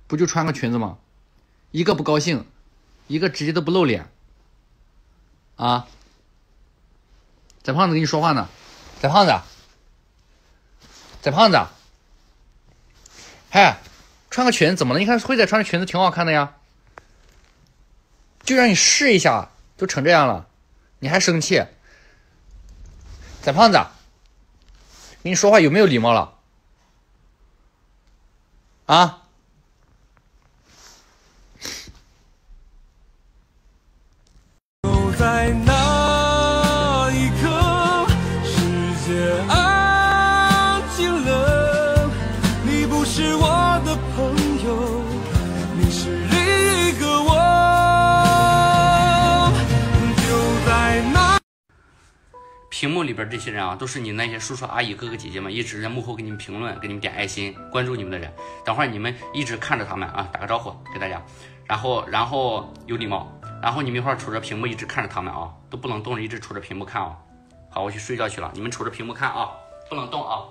不就穿个裙子吗？一个不高兴，一个直接都不露脸。啊，翟胖子跟你说话呢，翟胖子，翟胖子，嗨，穿个裙子怎么了？你看辉仔穿着裙子挺好看的呀，就让你试一下，都成这样了，你还生气？翟胖子，跟你说话有没有礼貌了？啊？ 就在那一刻，世界安静了。你不是我的朋友，你是另一个我。就在那。 屏幕里边这些人啊，都是你那些叔叔阿姨哥哥姐姐们一直在幕后给你们评论、给你们点爱心、关注你们的人。等会儿你们一直看着他们啊，打个招呼给大家，然后有礼貌。然后你们一会儿杵着屏幕一直看着他们啊，都不能动着，一直杵着屏幕看啊。好，我去睡觉去了，你们杵着屏幕看啊，不能动啊。